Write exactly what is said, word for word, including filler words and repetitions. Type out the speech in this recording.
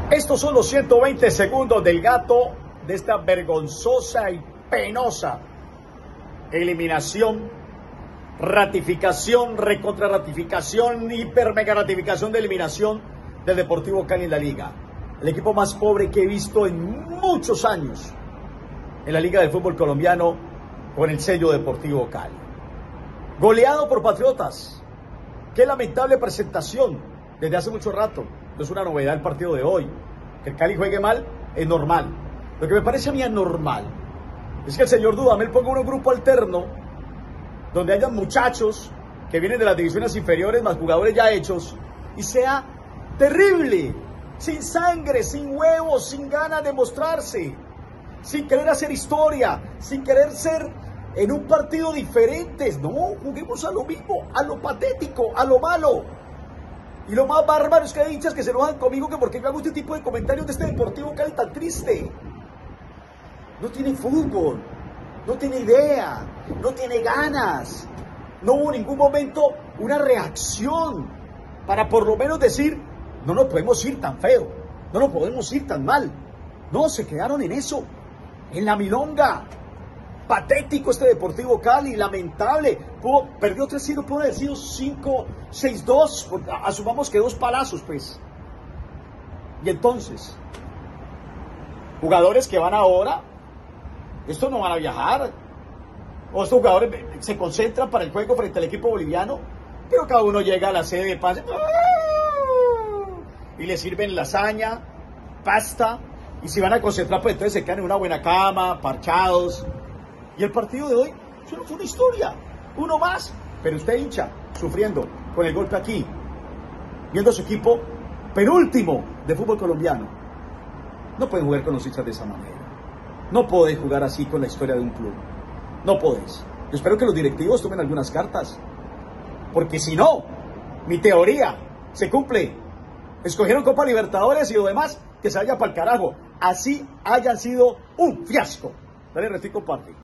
Estos son los ciento veinte segundos del gato de esta vergonzosa y penosa eliminación, ratificación, recontra ratificación, hiper mega ratificación de eliminación del Deportivo Cali en la liga. El equipo más pobre que he visto en muchos años en la liga del fútbol colombiano con el sello Deportivo Cali. Goleado por Patriotas. Qué lamentable presentación desde hace mucho rato. No es una novedad el partido de hoy. Que el Cali juegue mal es normal. Lo que me parece a mí anormal es que el señor Dudamel ponga un grupo alterno donde hayan muchachos que vienen de las divisiones inferiores más jugadores ya hechos y sea terrible, sin sangre, sin huevos, sin ganas de mostrarse, sin querer hacer historia, sin querer ser en un partido diferentes. No, juguemos a lo mismo, a lo patético, a lo malo. Y lo más bárbaro es que hay hinchas que se enojan conmigo que porque yo hago este tipo de comentarios de este Deportivo Cali tan triste. No tiene fútbol, no tiene idea, no tiene ganas. No hubo en ningún momento una reacción para por lo menos decir, no nos podemos ir tan feo, no nos podemos ir tan mal. No, se quedaron en eso, en la milonga. Patético este Deportivo Cali, lamentable. Pudo, perdió tres cero, pudo haber sido cinco seis dos. Asumamos que dos palazos, pues. Y entonces, jugadores que van ahora, estos no van a viajar. O estos jugadores se concentran para el juego frente al equipo boliviano, pero cada uno llega a la sede de paz y le sirven lasaña, pasta, y si van a concentrar, pues entonces se quedan en una buena cama, parchados. Y el partido de hoy solo fue una historia, uno más, pero usted hincha, sufriendo con el golpe aquí, viendo a su equipo penúltimo de fútbol colombiano. No pueden jugar con los hinchas de esa manera, no podés jugar así con la historia de un club, no podés. Yo espero que los directivos tomen algunas cartas, porque si no, mi teoría se cumple. Escogieron Copa Libertadores y lo demás, que se vaya para el carajo, así hayan sido un fiasco. Dale, Retico, parte.